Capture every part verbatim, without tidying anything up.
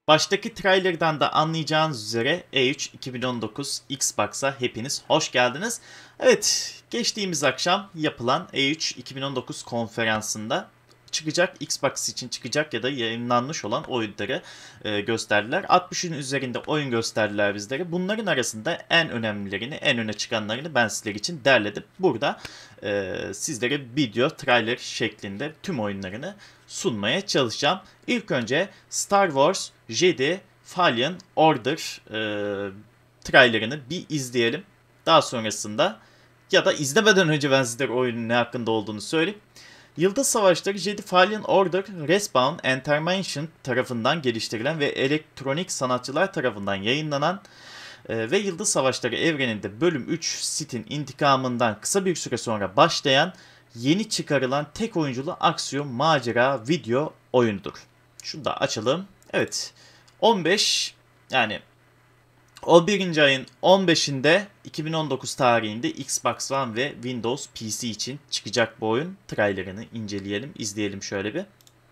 Baştaki trailerden de anlayacağınız üzere E üç iki bin on dokuz Xbox'a hepiniz hoş geldiniz. Evet, geçtiğimiz akşam yapılan E üç iki bin on dokuz konferansında çıkacak, Xbox için çıkacak ya da yayınlanmış olan oyunları e, gösterdiler. altmışın üzerinde oyun gösterdiler bizlere. Bunların arasında en önemlilerini, en öne çıkanlarını ben sizler için derledim. Burada e, sizlere video, trailer şeklinde tüm oyunlarını sunmaya çalışacağım. İlk önce Star Wars Jedi Fallen Order e, trailerını bir izleyelim. Daha sonrasında ya da izlemeden önce ben sizlere oyunun ne hakkında olduğunu söyleyeyim. Yıldız Savaşları Jedi Fallen Order, Respawn Entertainment tarafından geliştirilen ve elektronik sanatçılar tarafından yayınlanan e, ve Yıldız Savaşları evreninde bölüm üç Sith'in intikamından kısa bir süre sonra başlayan yeni çıkarılan tek oyunculu aksiyon macera video oyunudur. Şunu da açalım. Evet. on beş yani on birinci ayın on beşinde iki bin on dokuz tarihinde Xbox One ve Windows P C için çıkacak bu oyun. Trailerını inceleyelim, izleyelim şöyle bir.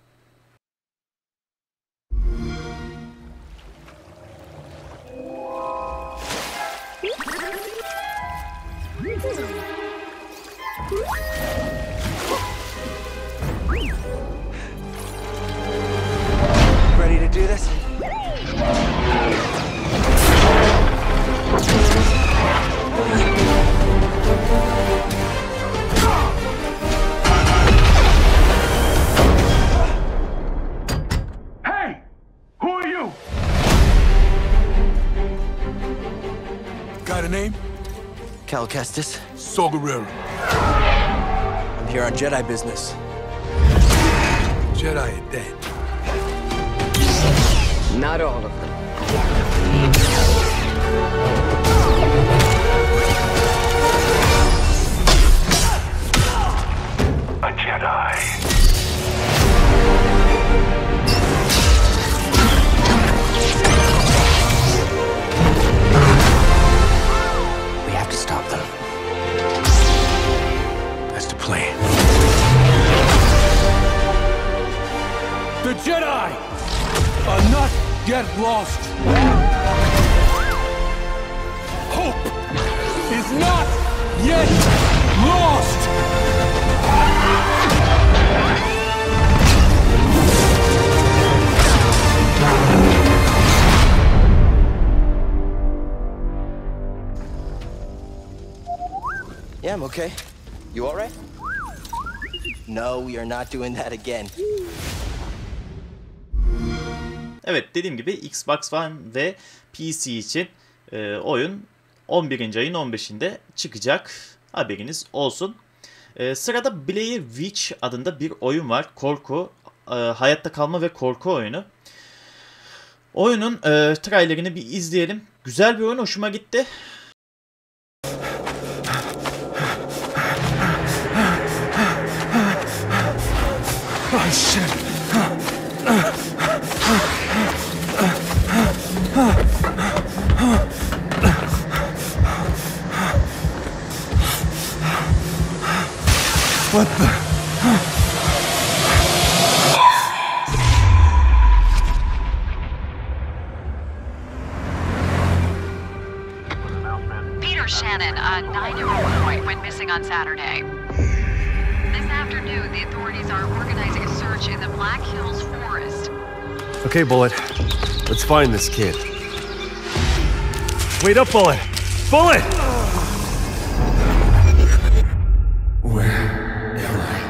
Ready to do this? Hey! Who are you? Got a name? Cal Kestis. Saw Gerrera. I'm here on Jedi business. Jedi are dead. Not all of them. A Jedi. We have to stop them. That's the plan. The Jedi are not yet lost. Hope is not yet lost. Yeah, I'm okay. You all right? No, we are not doing that again. Evet, dediğim gibi Xbox One ve P C için e, oyun on birinci ayın on beşinde çıkacak. Haberiniz olsun. E, sırada Blair Witch adında bir oyun var. Korku, e, hayatta kalma ve korku oyunu. Oyunun e, trailerini bir izleyelim. Güzel bir oyun, hoşuma gitti. Oh shit. What the? Peter Shannon, a nine-year-old boy, went missing on Saturday. This afternoon, the authorities are organizing a search in the Black Hills Forest. Okay, Bullet. Let's find this kid. Wait up, Bullet! Bullet! Where am I?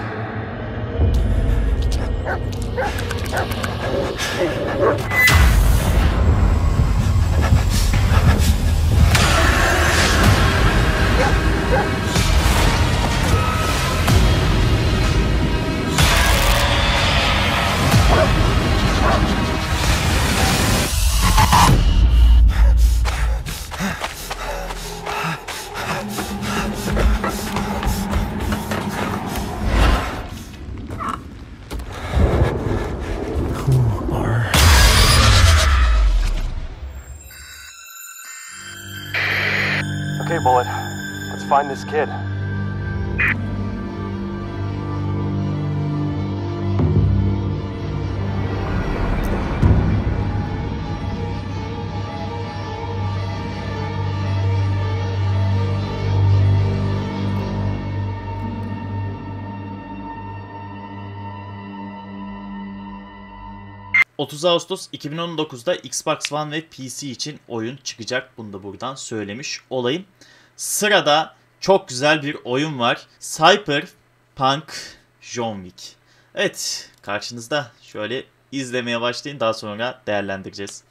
Okay, Bullet. Let's find this kid. otuz Ağustos iki bin on dokuz'da Xbox One ve P C için oyun çıkacak. Bunu da buradan söylemiş olayım. Sırada çok güzel bir oyun var. Cyberpunk John Wick. Evet, karşınızda. Şöyle izlemeye başlayın, daha sonra değerlendireceğiz.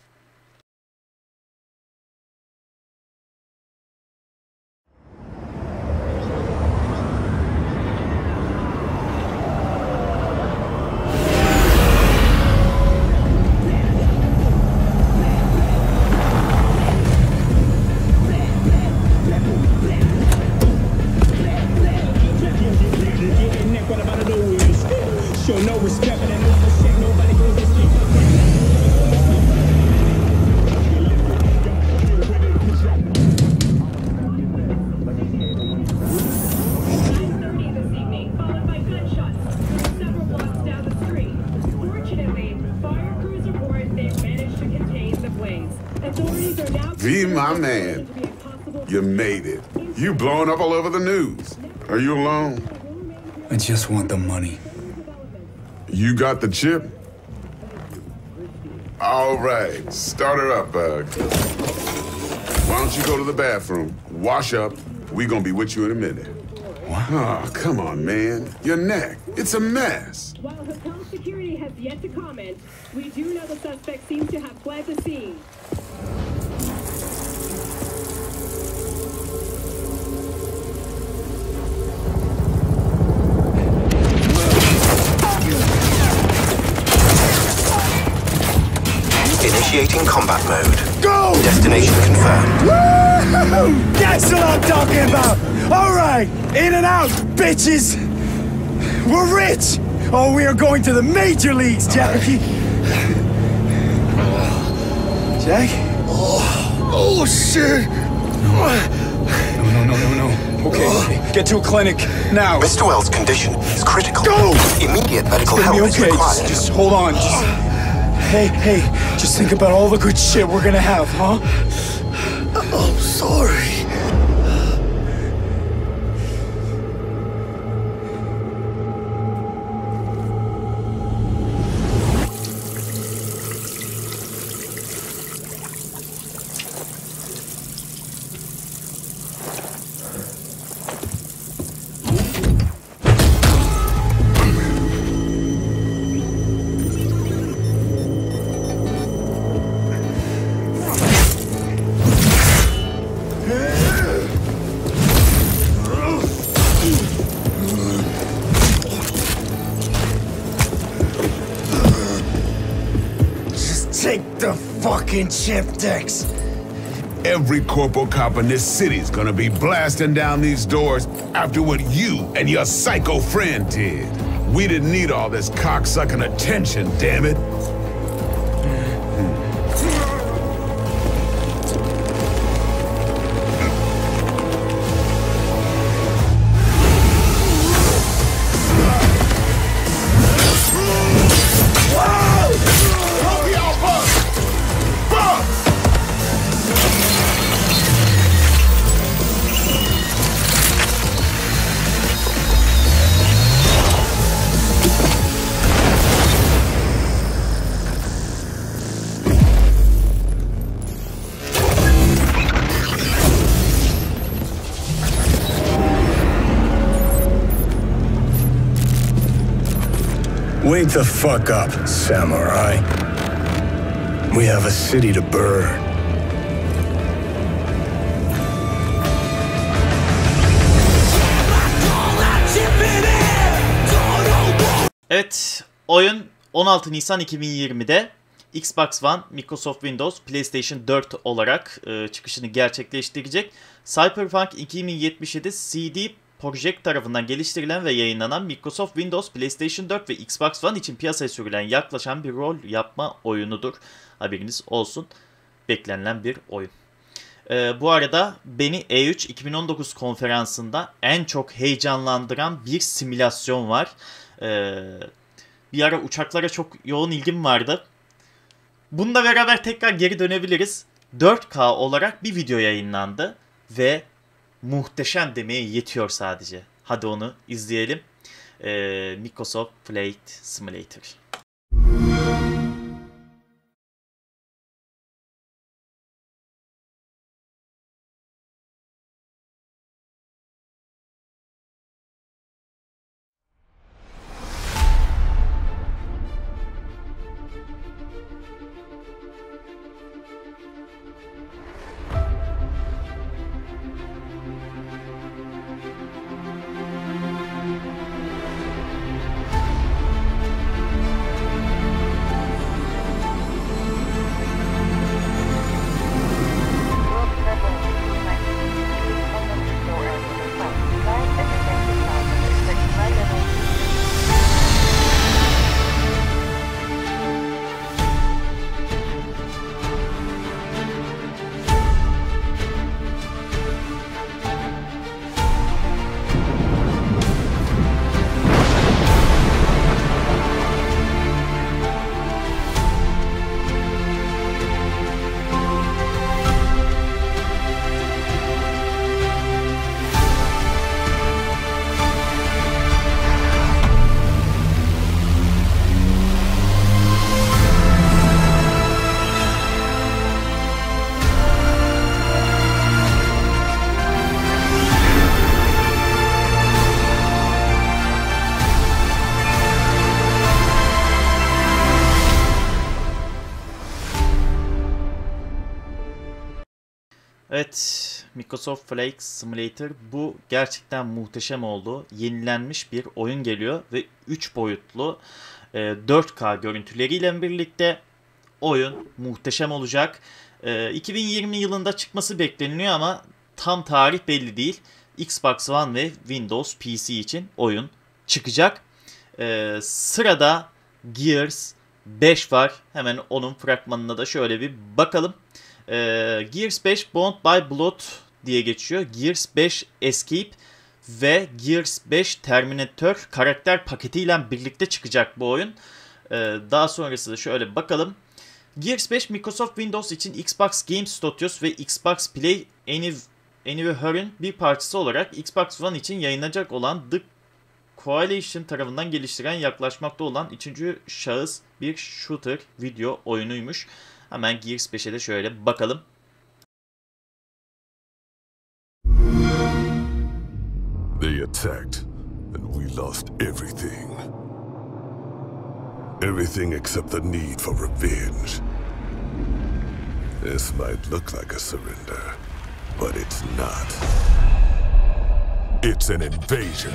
V, my man, you made it. You blowing up all over the news. Are you alone? I just want the money. You got the chip? All right, start her up, Bug. Why don't you go to the bathroom, wash up, we gonna be with you in a minute. What? Oh, come on, man. Your neck, it's a mess. While hotel security has yet to comment, we do know the suspect seems to have fled the scene. Initiating combat mode. Go! Destination confirmed. Woo! That's what I'm talking about! Alright! In and out, bitches! We're rich! Oh, we are going to the major leagues, Jackie! Jack? Oh, oh shit! No, no, no, no, no. Okay, okay. Get to a clinic, now. Mister Wells' condition is critical. Go! Immediate medical It's gonna help be is okay. required. Just, just hold on. Just, hey, hey, just think about all the good shit we're gonna have, huh? I'm sorry. Take the fucking chip, Dex. Every corporal cop in this city's gonna be blasting down these doors after what you and your psycho friend did. We didn't need all this cocksucking attention, damn it. Wake the fuck up, samurai. We have a city to burn. Evet, oyun on altı Nisan iki bin yirmi'de Xbox One, Microsoft Windows, PlayStation dört olarak e, çıkışını gerçekleştirecek. Cyberpunk iki bin yetmiş yedi C D Projekt tarafından geliştirilen ve yayınlanan Microsoft Windows, PlayStation dört ve Xbox One için piyasaya sürülen yaklaşan bir rol yapma oyunudur. Haberiniz olsun. Beklenilen bir oyun. Ee, bu arada beni E üç iki bin on dokuz konferansında en çok heyecanlandıran bir simülasyon var. Ee, bir ara uçaklara çok yoğun ilgim vardı. Bununla beraber tekrar geri dönebiliriz. dört K olarak bir video yayınlandı ve muhteşem demeye yetiyor sadece. Hadi onu izleyelim. Ee, Microsoft Flight Simulator. Evet, Microsoft Flight Simulator bu gerçekten muhteşem oldu. Yenilenmiş bir oyun geliyor ve üç boyutlu e, dört K görüntüleriyle birlikte oyun muhteşem olacak. E, iki bin yirmi yılında çıkması bekleniyor ama tam tarih belli değil. Xbox One ve Windows P C için oyun çıkacak. E, sırada Gears beş var. Hemen onun fragmanına da şöyle bir bakalım. Ee, Gears beş Bound by Blood diye geçiyor. Gears beş Escape ve Gears beş Terminator karakter paketiyle birlikte çıkacak bu oyun. Ee, daha sonrası da şöyle bakalım. Gears beş Microsoft Windows için Xbox Game Studios ve Xbox Play Anywhere'ın bir parçası olarak Xbox One için yayınlanacak olan The Coalition tarafından geliştirilen yaklaşmakta olan üçüncü şahıs bir shooter video oyunuymuş. Hemen Gears beşe de şöyle bakalım. They attacked and we lost everything. Everything except the need for revenge. This might look like a surrender, but it's not. It's an invasion.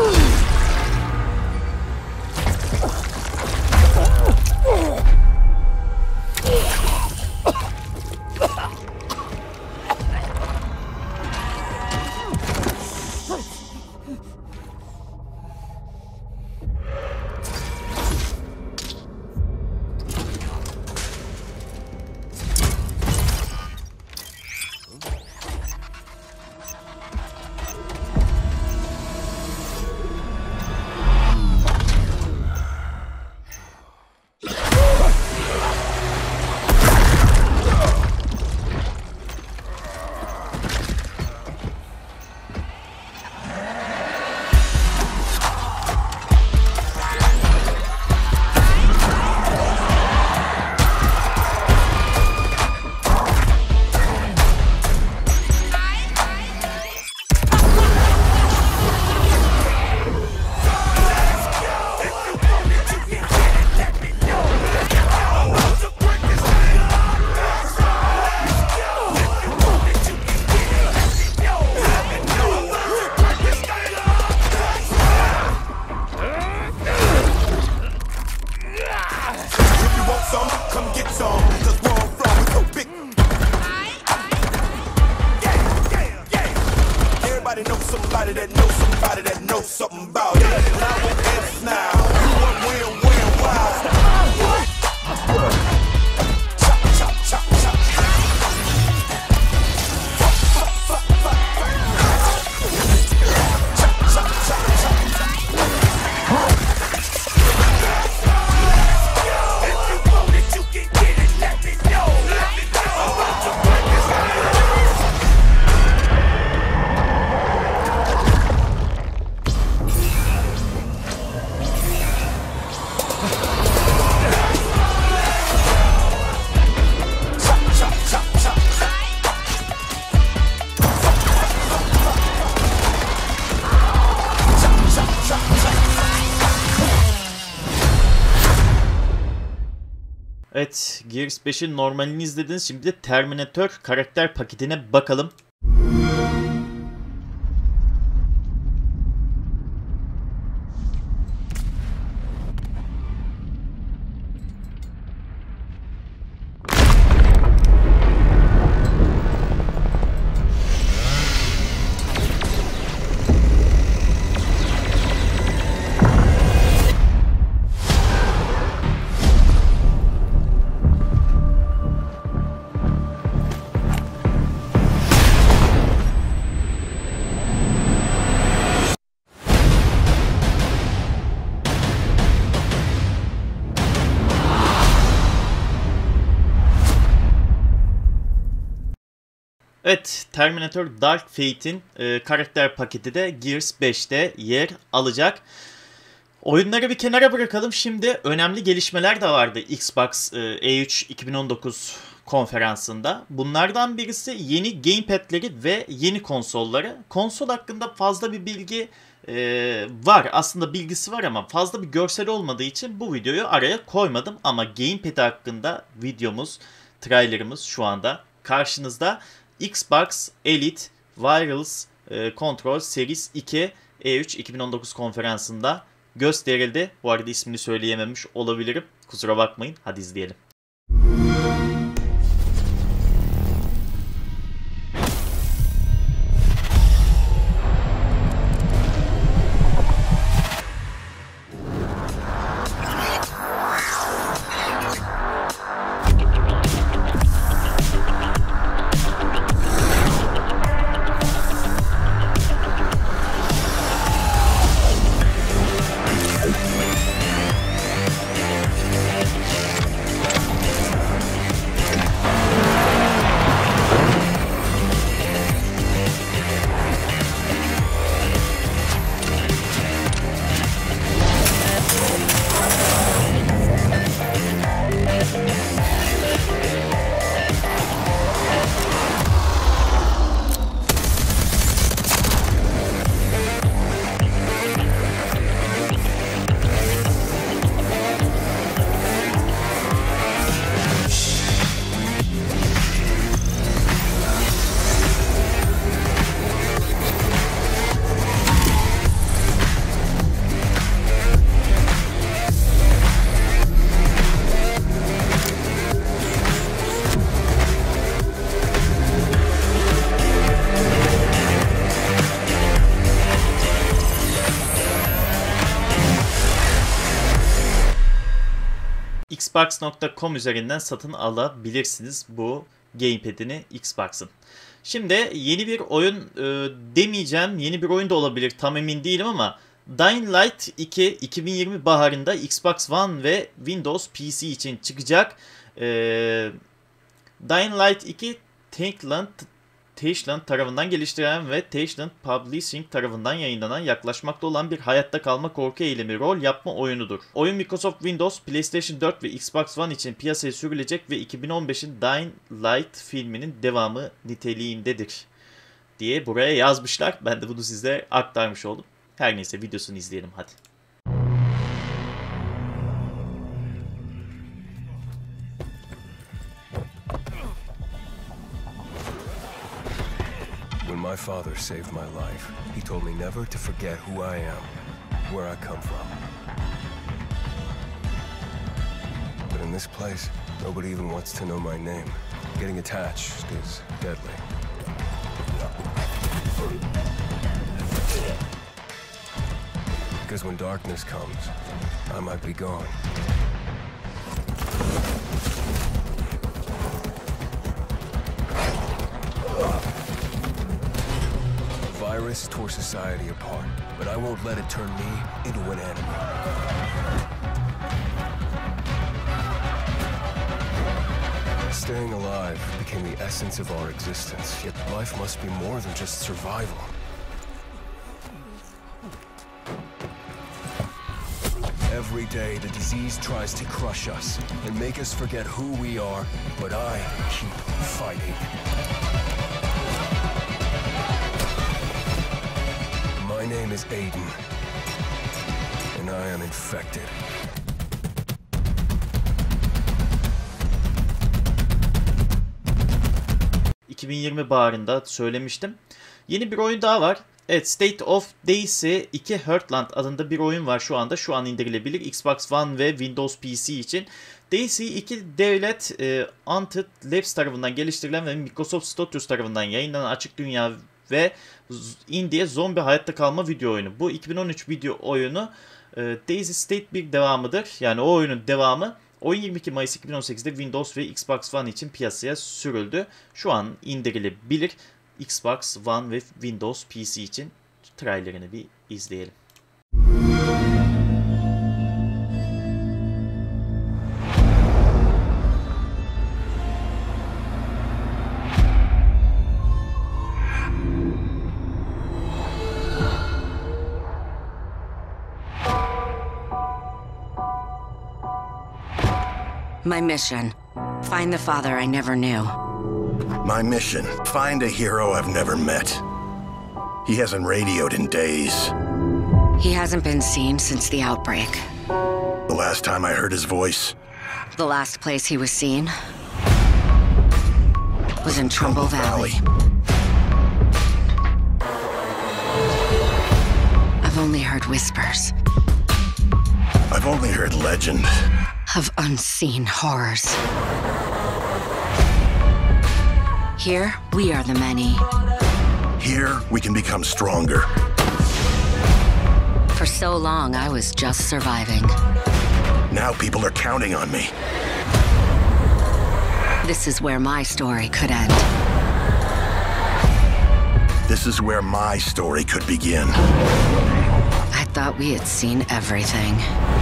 Evet, Gears beşin normalini izlediniz. Şimdi de Terminator karakter paketine bakalım. Evet, Terminator Dark Fate'in e, karakter paketi de Gears beşte yer alacak. Oyunları bir kenara bırakalım. Şimdi önemli gelişmeler de vardı Xbox e, E üç iki bin on dokuz konferansında. Bunlardan birisi yeni gamepad'leri ve yeni konsolları. Konsol hakkında fazla bir bilgi e, var. Aslında bilgisi var ama fazla bir görsel olmadığı için bu videoyu araya koymadım. Ama gamepad hakkında videomuz, trailerımız şu anda karşınızda. Xbox Elite Wireless Control Series iki E üç iki bin on dokuz konferansında gösterildi. Bu arada ismini söyleyememiş olabilirim. Kusura bakmayın. Hadi izleyelim. Xbox nokta com üzerinden satın alabilirsiniz bu gamepad'ini Xbox'ın. Şimdi yeni bir oyun e, demeyeceğim. Yeni bir oyun da olabilir. Tam emin değilim ama Dying Light iki iki bin yirmi baharında Xbox One ve Windows P C için çıkacak. E, Dying Light iki Techland Techland tarafından geliştirilen ve Techland Publishing tarafından yayınlanan yaklaşmakta olan bir hayatta kalma korku eğilimi rol yapma oyunudur. Oyun Microsoft Windows, PlayStation dört ve Xbox One için piyasaya sürülecek ve iki bin on beşin Dying Light filminin devamı niteliğindedir diye buraya yazmışlar. Ben de bunu size aktarmış oldum. Her neyse videosunu izleyelim hadi. My father saved my life. He told me never to forget who I am, where I come from. But in this place, nobody even wants to know my name. Getting attached is deadly. Because when darkness comes, I might be gone. Virus tore society apart, but I won't let it turn me into an enemy. Staying alive became the essence of our existence, yet life must be more than just survival. Every day, the disease tries to crush us and make us forget who we are, but I keep fighting. My name is Aiden, and I am infected. iki bin yirmi baharında söylemiştim. Yeni bir oyun daha var. Evet, State of Decay iki Heartland adında bir oyun var şu anda. Şu an indirilebilir Xbox One ve Windows P C için. Decay iki devlet e, Undead Labs tarafından geliştirilen ve Microsoft Studios tarafından yayınlanan açık dünya ve indie zombi hayatta kalma video oyunu. Bu iki bin on üç video oyunu e, Daisy State bir devamıdır. Yani o oyunun devamı. Oyun yirmi iki Mayıs iki bin on sekizde Windows ve Xbox One için piyasaya sürüldü. Şu an indirilebilir Xbox One ve Windows P C için. Trailerini bir izleyelim. My mission, find the father I never knew. My mission, find a hero I've never met. He hasn't radioed in days. He hasn't been seen since the outbreak. The last time I heard his voice. The last place he was seen? was in Trumbull Valley. I've only heard whispers. I've only heard legend. Of unseen horrors. Here, we are the many. Here, we can become stronger. For so long, I was just surviving. Now people are counting on me. This is where my story could end. This is where my story could begin. I thought we had seen everything.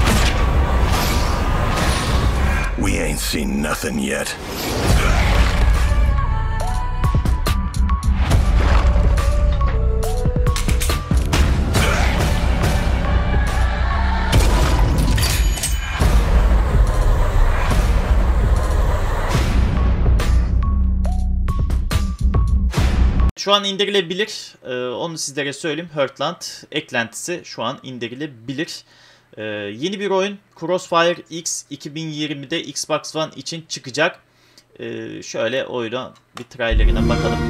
We ain't seen nothing yet. Şu an indirilebilir. Ee, onu sizlere söyleyeyim. Heartland eklentisi şu an indirilebilir. Ee, yeni bir oyun Crossfire X iki bin yirmide Xbox One için çıkacak. Ee, şöyle oyuna bir trailerine bakalım.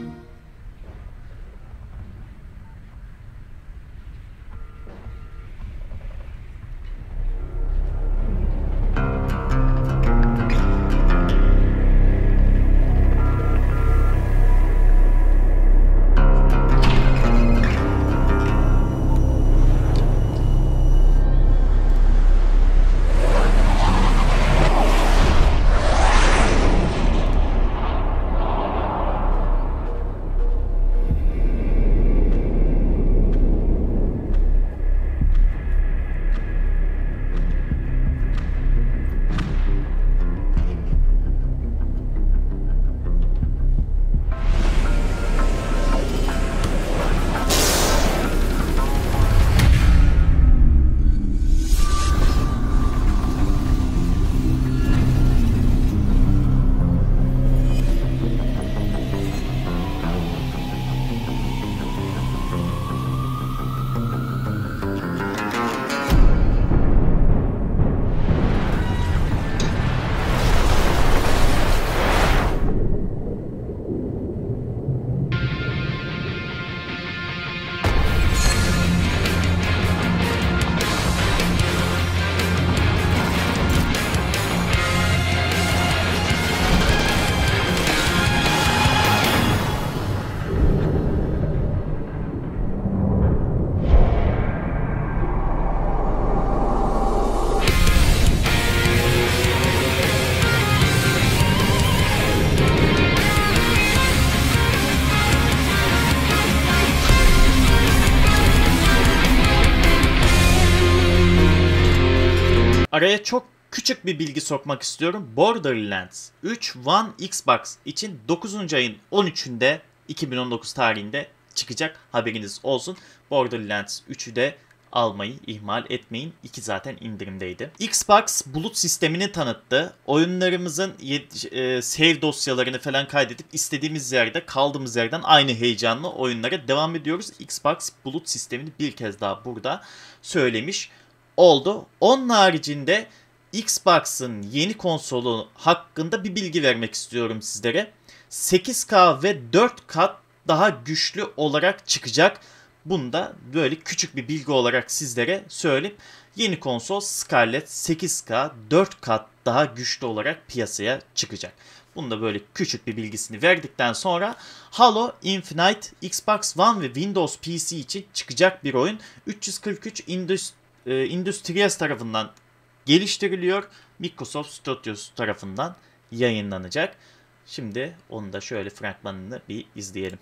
Araya çok küçük bir bilgi sokmak istiyorum. Borderlands üç One Xbox için dokuzuncu ayın on üçünde iki bin on dokuz tarihinde çıkacak. Haberiniz olsun. Borderlands üçü de almayı ihmal etmeyin. iki zaten indirimdeydi. Xbox bulut sistemini tanıttı. Oyunlarımızın e, save dosyalarını falan kaydedip istediğimiz yerde kaldığımız yerden aynı heyecanla oyunlara devam ediyoruz. Xbox bulut sistemini bir kez daha burada söylemiş oldu. Onun haricinde Xbox'ın yeni konsolu hakkında bir bilgi vermek istiyorum sizlere. sekiz K ve dört kat daha güçlü olarak çıkacak. Bunu da böyle küçük bir bilgi olarak sizlere söyleyeyim. Yeni konsol Scarlett sekiz K dört kat daha güçlü olarak piyasaya çıkacak. Bunu da böyle küçük bir bilgisini verdikten sonra Halo Infinite Xbox One ve Windows P C için çıkacak bir oyun. üç yüz kırk üç Indus, e, Industries tarafından geliştiriliyor. Microsoft Studios tarafından yayınlanacak. Şimdi onu da şöyle fragmanını bir izleyelim.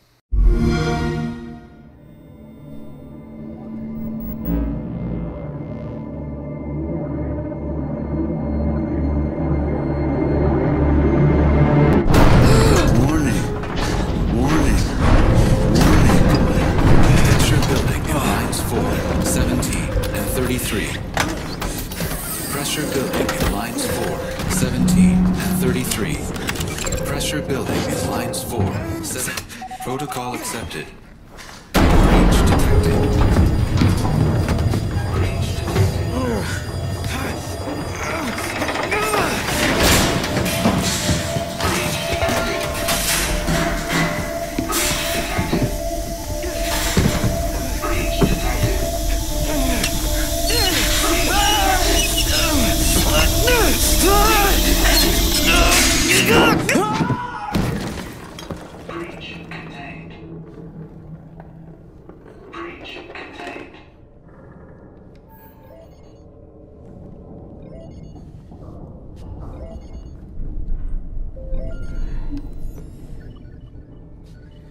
Pressure building in lines four, seventeen, and thirty-three. Pressure building in lines four, seven. Protocol accepted. Breach detected.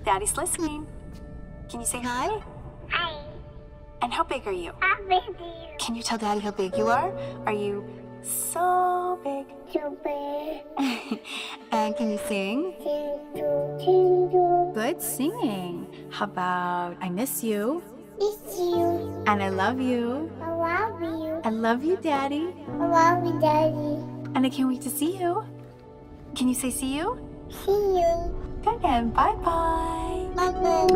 Daddy's listening. Can you say hi? Hi. And how big are you? How big are you? Can you tell Daddy how big you are? Are you so big? So big. And can you sing? Tingle, tingle. Good singing. How about I miss you? Miss you. And I love you. I love you. I love you, Daddy. I love you, Daddy. And I can't wait to see you. Can you say see you? See you. Good, and bye-bye. Bye-bye.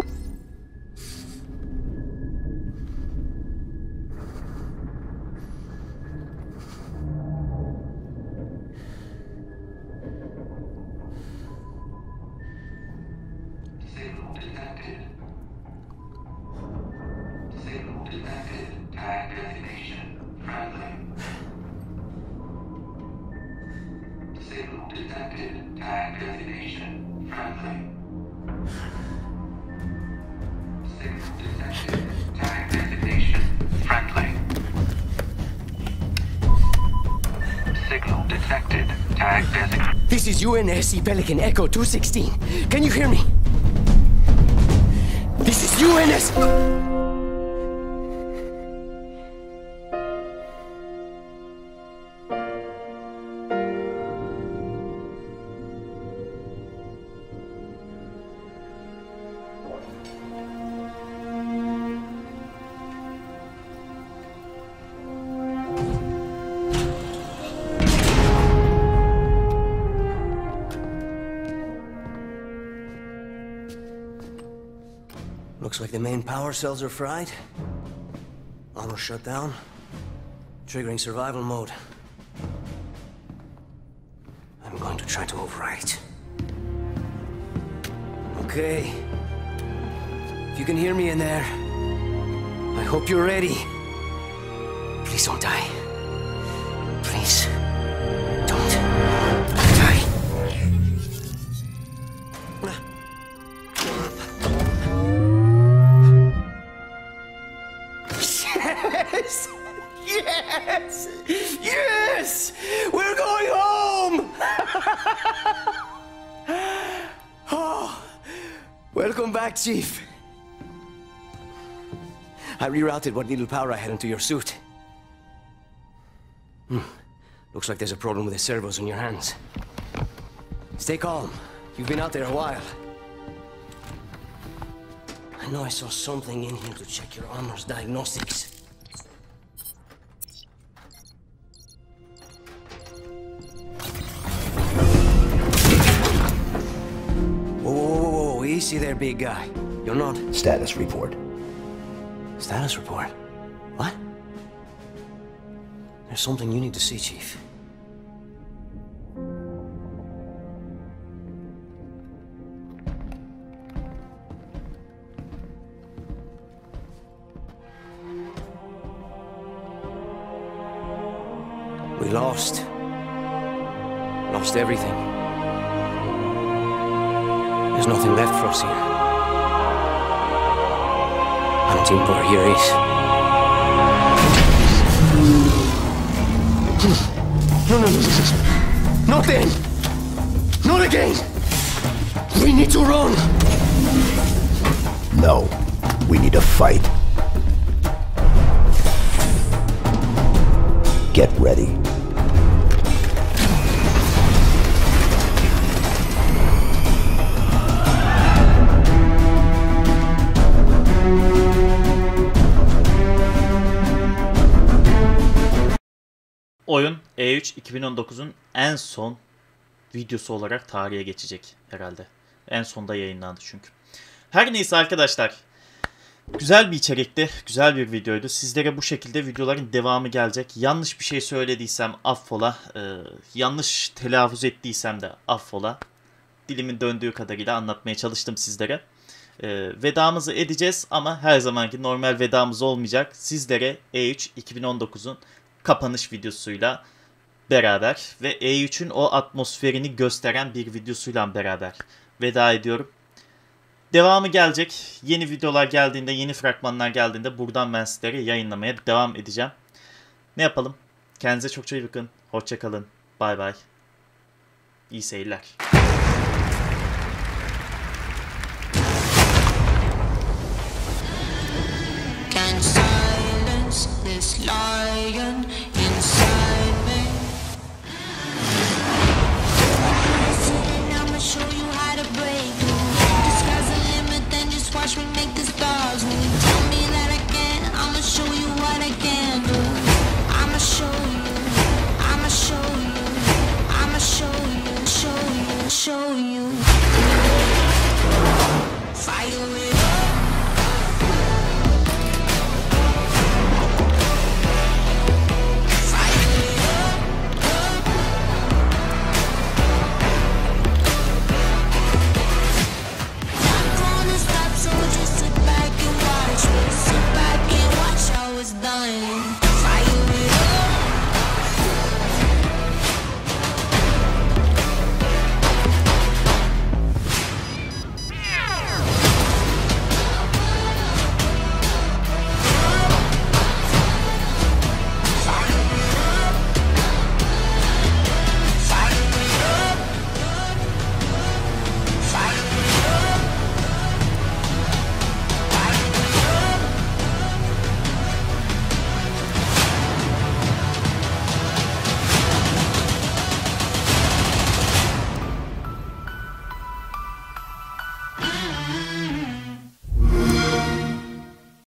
This is U N S C Pelican Echo two sixteen. Can you hear me? This is U N S... Looks like the main power cells are fried. Armor shut down. Triggering survival mode. I'm going to try to overwrite. Okay. If you can hear me in there, I hope you're ready. Please don't die. Please. Don't die. Yes! Yes! Yes! We're going home! Oh, welcome back, Chief. I rerouted what little power I had into your suit. Hmm. Looks like there's a problem with the servos in your hands. Stay calm. You've been out there a while. I know I saw something in here to check your armor's diagnostics. Whoa, whoa, whoa, whoa, easy there, big guy. You're not... Status report. Status report? What? There's something you need to see, Chief. We lost. Lost everything. There's nothing left for us here. I don't think Bar here is. No, no, no. Not then. Not again. We need to run. No. We need to fight. Get ready. Oyun E üç iki bin on dokuzun en son videosu olarak tarihe geçecek herhalde. En sonda yayınlandı çünkü. Her neyse arkadaşlar. Güzel bir içerikti. Güzel bir videoydu. Sizlere bu şekilde videoların devamı gelecek. Yanlış bir şey söylediysem affola. Ee, yanlış telaffuz ettiysem de affola. Dilimin döndüğü kadarıyla anlatmaya çalıştım sizlere. Ee, vedamızı edeceğiz ama her zamanki normal vedamız olmayacak. Sizlere E üç iki bin on dokuzun kapanış videosuyla beraber ve E üçün o atmosferini gösteren bir videosuyla beraber veda ediyorum. Devamı gelecek. Yeni videolar geldiğinde, yeni fragmanlar geldiğinde buradan ben sizlere yayınlamaya devam edeceğim. Ne yapalım? Kendinize çok çok iyi bakın. Hoşça kalın. Bay bay. İyi seyirler. lion